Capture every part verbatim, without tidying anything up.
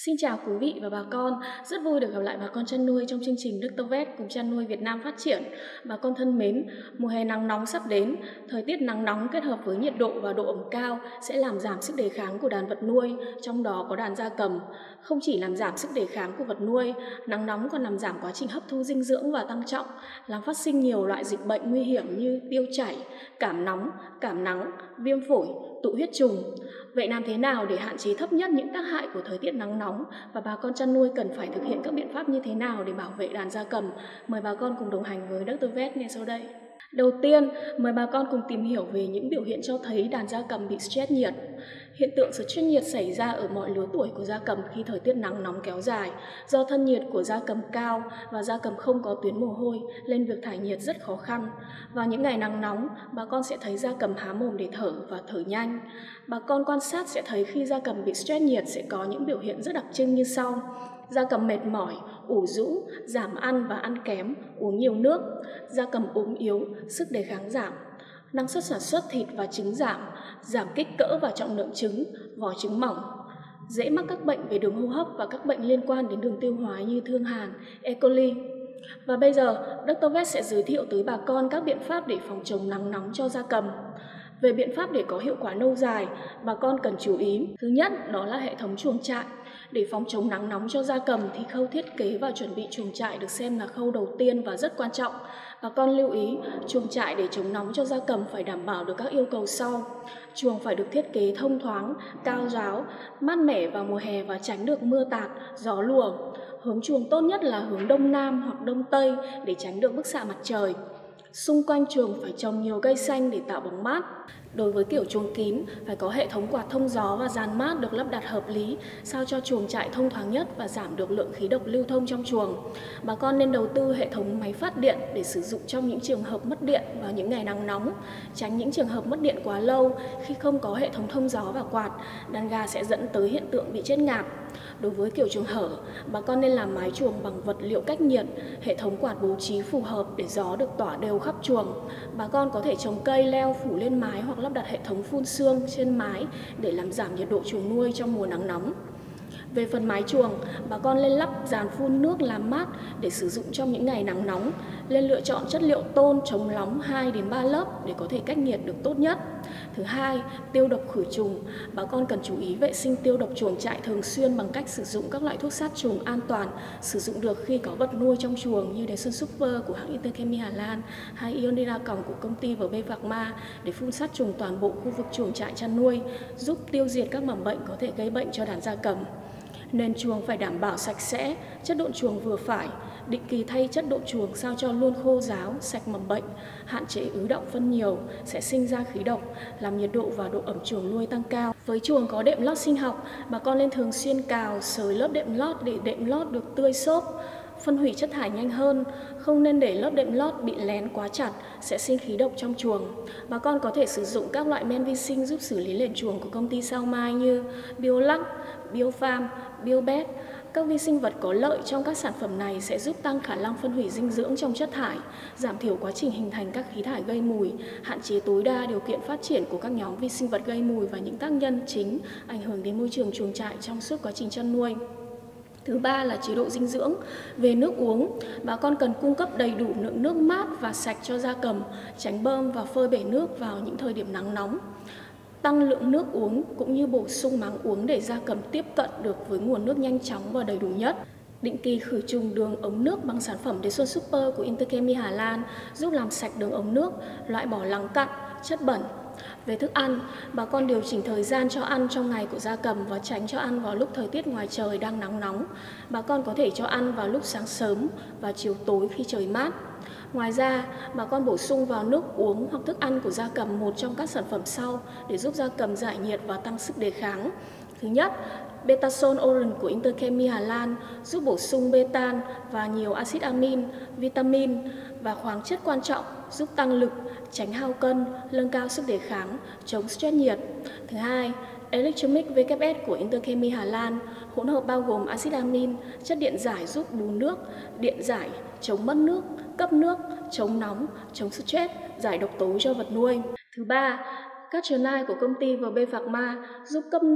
Xin chào quý vị và bà con, rất vui được gặp lại bà con chăn nuôi trong chương trình Doctor Vet cùng chăn nuôi Việt Nam phát triển. Bà con thân mến, mùa hè nắng nóng sắp đến, thời tiết nắng nóng kết hợp với nhiệt độ và độ ẩm cao sẽ làm giảm sức đề kháng của đàn vật nuôi, trong đó có đàn gia cầm. Không chỉ làm giảm sức đề kháng của vật nuôi, nắng nóng còn làm giảm quá trình hấp thu dinh dưỡng và tăng trọng, làm phát sinh nhiều loại dịch bệnh nguy hiểm như tiêu chảy, cảm nóng, cảm nắng, viêm phổi, tụ huyết trùng. Vậy làm thế nào để hạn chế thấp nhất những tác hại của thời tiết nắng nóng và bà con chăn nuôi cần phải thực hiện các biện pháp như thế nào để bảo vệ đàn gia cầm? Mời bà con cùng đồng hành với Doctor Vet ngay sau đây. Đầu tiên, mời bà con cùng tìm hiểu về những biểu hiện cho thấy đàn gia cầm bị stress nhiệt. Hiện tượng stress nhiệt xảy ra ở mọi lứa tuổi của gia cầm khi thời tiết nắng nóng kéo dài. Do thân nhiệt của gia cầm cao và gia cầm không có tuyến mồ hôi nên việc thải nhiệt rất khó khăn. Vào những ngày nắng nóng, bà con sẽ thấy gia cầm há mồm để thở và thở nhanh. Bà con quan sát sẽ thấy khi gia cầm bị stress nhiệt sẽ có những biểu hiện rất đặc trưng như sau. Gia cầm mệt mỏi, ủ rũ, giảm ăn và ăn kém, uống nhiều nước. Gia cầm ốm yếu, sức đề kháng giảm. Năng suất sản xuất thịt và trứng giảm, giảm kích cỡ và trọng lượng trứng, vỏ trứng mỏng. Dễ mắc các bệnh về đường hô hấp và các bệnh liên quan đến đường tiêu hóa như thương hàn, E. coli. Và bây giờ, Doctor Vet sẽ giới thiệu tới bà con các biện pháp để phòng chống nắng nóng cho gia cầm. Về biện pháp để có hiệu quả lâu dài, bà con cần chú ý. Thứ nhất, đó là hệ thống chuồng trại. Để phòng chống nắng nóng cho gia cầm thì khâu thiết kế và chuẩn bị chuồng trại được xem là khâu đầu tiên và rất quan trọng. Bà con lưu ý, chuồng trại để chống nóng cho gia cầm phải đảm bảo được các yêu cầu sau. Chuồng phải được thiết kế thông thoáng, cao ráo, mát mẻ vào mùa hè và tránh được mưa tạt, gió lùa. Hướng chuồng tốt nhất là hướng đông nam hoặc đông tây để tránh được bức xạ mặt trời. Xung quanh chuồng phải trồng nhiều cây xanh để tạo bóng mát. Đối với kiểu chuồng kín, phải có hệ thống quạt thông gió và dàn mát được lắp đặt hợp lý, sao cho chuồng trại thông thoáng nhất và giảm được lượng khí độc lưu thông trong chuồng. Bà con nên đầu tư hệ thống máy phát điện để sử dụng trong những trường hợp mất điện vào những ngày nắng nóng, tránh những trường hợp mất điện quá lâu. Khi không có hệ thống thông gió và quạt, đàn gà sẽ dẫn tới hiện tượng bị chết ngạt. Đối với kiểu chuồng hở, bà con nên làm mái chuồng bằng vật liệu cách nhiệt, hệ thống quạt bố trí phù hợp để gió được tỏa đều khắp chuồng. Bà con có thể trồng cây leo phủ lên mái hoặc lắp đặt hệ thống phun sương trên mái để làm giảm nhiệt độ chuồng nuôi trong mùa nắng nóng. Về phần mái chuồng, bà con nên lắp dàn phun nước làm mát để sử dụng trong những ngày nắng nóng. Nên lựa chọn chất liệu tôn chống nóng hai đến ba lớp để có thể cách nhiệt được tốt nhất. Thứ hai, tiêu độc khử trùng. Bà con cần chú ý vệ sinh tiêu độc chuồng trại thường xuyên bằng cách sử dụng các loại thuốc sát trùng an toàn, sử dụng được khi có vật nuôi trong chuồng như Deson Super của hãng Interchemi Hà Lan hay Ionera Còng của công ty vê bê Pharma để phun sát trùng toàn bộ khu vực chuồng trại chăn nuôi, giúp tiêu diệt các mầm bệnh có thể gây bệnh cho đàn gia cầm. Nền chuồng phải đảm bảo sạch sẽ, chất độn chuồng vừa phải, định kỳ thay chất độn chuồng sao cho luôn khô ráo, sạch mầm bệnh, hạn chế ứ đọng phân nhiều sẽ sinh ra khí độc, làm nhiệt độ và độ ẩm chuồng nuôi tăng cao. Với chuồng có đệm lót sinh học, bà con nên thường xuyên cào, xới lớp đệm lót để đệm lót được tươi xốp, phân hủy chất thải nhanh hơn. Không nên để lớp đệm lót bị lén quá chặt, sẽ sinh khí độc trong chuồng. Bà con có thể sử dụng các loại men vi sinh giúp xử lý nền chuồng của công ty Sao Mai như Biolac, Biofarm, Biobet. Các vi sinh vật có lợi trong các sản phẩm này sẽ giúp tăng khả năng phân hủy dinh dưỡng trong chất thải, giảm thiểu quá trình hình thành các khí thải gây mùi, hạn chế tối đa điều kiện phát triển của các nhóm vi sinh vật gây mùi và những tác nhân chính ảnh hưởng đến môi trường chuồng trại trong suốt quá trình chăn nuôi. Thứ ba là chế độ dinh dưỡng. Về nước uống, bà con cần cung cấp đầy đủ lượng nước mát và sạch cho gia cầm, tránh bơm và phơi bể nước vào những thời điểm nắng nóng. Tăng lượng nước uống cũng như bổ sung máng uống để gia cầm tiếp cận được với nguồn nước nhanh chóng và đầy đủ nhất. Định kỳ khử trùng đường ống nước bằng sản phẩm Deson Super của Interchemi Hà Lan giúp làm sạch đường ống nước, loại bỏ lắng cặn, chất bẩn. Về thức ăn, bà con điều chỉnh thời gian cho ăn trong ngày của gia cầm và tránh cho ăn vào lúc thời tiết ngoài trời đang nắng nóng. Bà con có thể cho ăn vào lúc sáng sớm và chiều tối khi trời mát. Ngoài ra, bà con bổ sung vào nước uống hoặc thức ăn của gia cầm một trong các sản phẩm sau để giúp gia cầm giải nhiệt và tăng sức đề kháng. Thứ nhất, Betasol Orange của Interchemi Hà Lan giúp bổ sung betan và nhiều axit amin, vitamin và khoáng chất quan trọng giúp tăng lực, tránh hao cân, nâng cao sức đề kháng, chống stress nhiệt. Thứ hai, Electromic vê kép ét của Interchemi Hà Lan hỗn hợp bao gồm axit amin, chất điện giải giúp bù nước, điện giải, chống mất nước, cấp nước, chống nóng, chống stress, giải độc tố cho vật nuôi. Thứ ba, Catronite của công ty vê bê Pharma giúp cấp nước,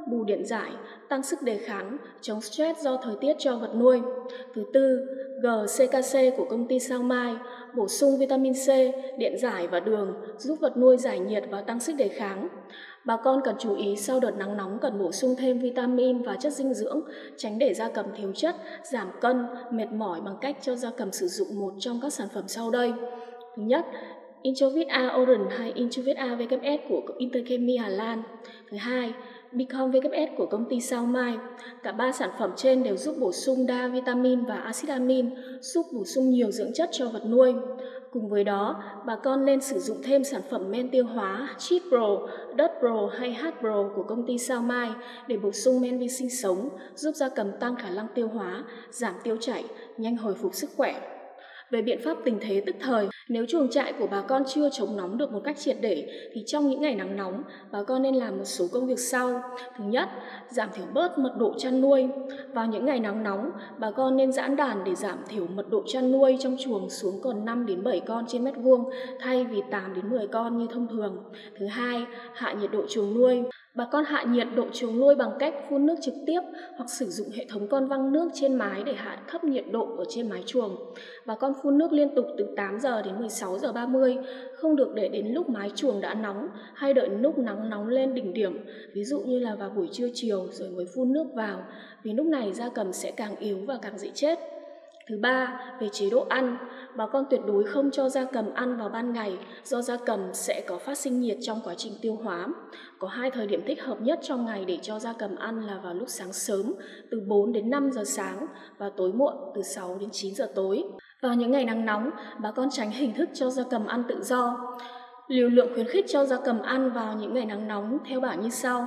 bù điện giải, tăng sức đề kháng, chống stress do thời tiết cho vật nuôi. Thứ tư, giê xê ca xê của công ty Sao Mai, bổ sung vitamin C, điện giải và đường, giúp vật nuôi giải nhiệt và tăng sức đề kháng. Bà con cần chú ý sau đợt nắng nóng cần bổ sung thêm vitamin và chất dinh dưỡng, tránh để gia cầm thiếu chất, giảm cân, mệt mỏi bằng cách cho gia cầm sử dụng một trong các sản phẩm sau đây. Thứ nhất, Introvit A Orange hay Introvit A vê kép ét của Interchemie Hà Lan. Thứ hai, Bicom vê kép ét của công ty Sao Mai. Cả ba sản phẩm trên đều giúp bổ sung đa vitamin và axit amin, giúp bổ sung nhiều dưỡng chất cho vật nuôi. Cùng với đó, bà con nên sử dụng thêm sản phẩm men tiêu hóa Cheat Pro, Dot Pro hay H Pro của công ty Sao Mai để bổ sung men vi sinh sống, giúp gia cầm tăng khả năng tiêu hóa, giảm tiêu chảy, nhanh hồi phục sức khỏe. Về biện pháp tình thế tức thời, nếu chuồng trại của bà con chưa chống nóng được một cách triệt để thì trong những ngày nắng nóng, bà con nên làm một số công việc sau. Thứ nhất, giảm thiểu bớt mật độ chăn nuôi. Vào những ngày nắng nóng, bà con nên giãn đàn để giảm thiểu mật độ chăn nuôi trong chuồng xuống còn năm đến bảy con trên mét vuông thay vì tám đến mười con như thông thường. Thứ hai, hạ nhiệt độ chuồng nuôi. Bà con hạ nhiệt độ chuồng nuôi bằng cách phun nước trực tiếp hoặc sử dụng hệ thống con văng nước trên mái để hạ thấp nhiệt độ ở trên mái chuồng. Bà con phun nước liên tục từ tám giờ đến mười sáu giờ ba mươi, không được để đến lúc mái chuồng đã nóng hay đợi lúc nắng nóng lên đỉnh điểm, ví dụ như là vào buổi trưa chiều rồi mới phun nước vào, vì lúc này gia cầm sẽ càng yếu và càng dễ chết. Thứ ba, về chế độ ăn, bà con tuyệt đối không cho gia cầm ăn vào ban ngày do gia cầm sẽ có phát sinh nhiệt trong quá trình tiêu hóa. Có hai thời điểm thích hợp nhất trong ngày để cho gia cầm ăn là vào lúc sáng sớm từ bốn đến năm giờ sáng và tối muộn từ sáu đến chín giờ tối. Vào những ngày nắng nóng, bà con tránh hình thức cho gia cầm ăn tự do. Liều lượng khuyến khích cho gia cầm ăn vào những ngày nắng nóng theo bảng như sau.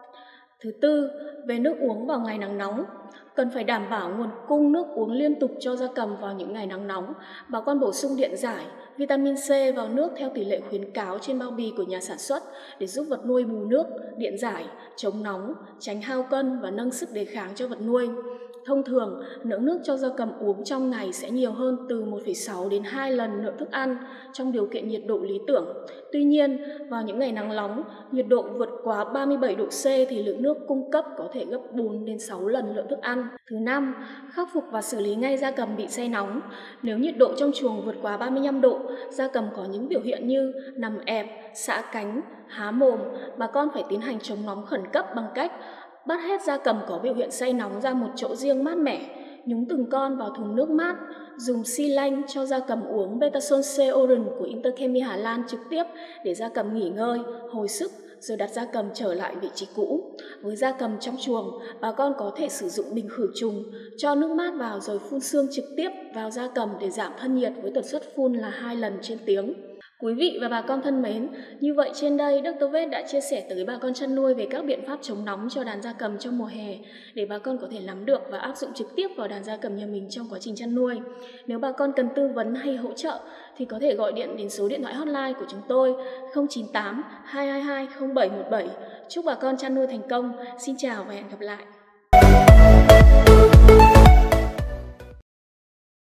Thứ tư, về nước uống vào ngày nắng nóng. Cần phải đảm bảo nguồn cung nước uống liên tục cho gia cầm vào những ngày nắng nóng. Bà con bổ sung điện giải, vitamin C vào nước theo tỷ lệ khuyến cáo trên bao bì của nhà sản xuất để giúp vật nuôi bù nước, điện giải, chống nóng, tránh hao cân và nâng sức đề kháng cho vật nuôi. Thông thường, lượng nước cho gia cầm uống trong ngày sẽ nhiều hơn từ một phẩy sáu đến hai lần lượng thức ăn trong điều kiện nhiệt độ lý tưởng. Tuy nhiên, vào những ngày nắng nóng, nhiệt độ vượt quá ba mươi bảy độ C thì lượng nước cung cấp có thể gấp bốn đến sáu lần lượng thức ăn. Thứ năm, khắc phục và xử lý ngay gia cầm bị say nóng. Nếu nhiệt độ trong chuồng vượt quá ba mươi lăm độ, gia cầm có những biểu hiện như nằm ẹp, xạ cánh, há mồm, bà con phải tiến hành chống nóng khẩn cấp bằng cách bắt hết gia cầm có biểu hiện say nóng ra một chỗ riêng mát mẻ, nhúng từng con vào thùng nước mát, dùng xi lanh cho gia cầm uống Betasol C Orange của Interchemie Hà Lan trực tiếp để gia cầm nghỉ ngơi, hồi sức, rồi đặt gia cầm trở lại vị trí cũ. Với gia cầm trong chuồng, bà con có thể sử dụng bình khử trùng, cho nước mát vào rồi phun sương trực tiếp vào gia cầm để giảm thân nhiệt với tần suất phun là hai lần trên tiếng. Quý vị và bà con thân mến, như vậy trên đây doctor Vet đã chia sẻ tới bà con chăn nuôi về các biện pháp chống nóng cho đàn gia cầm trong mùa hè để bà con có thể nắm được và áp dụng trực tiếp vào đàn gia cầm nhà mình trong quá trình chăn nuôi. Nếu bà con cần tư vấn hay hỗ trợ thì có thể gọi điện đến số điện thoại hotline của chúng tôi không chín tám hai hai hai không bảy một bảy. Chúc bà con chăn nuôi thành công. Xin chào và hẹn gặp lại.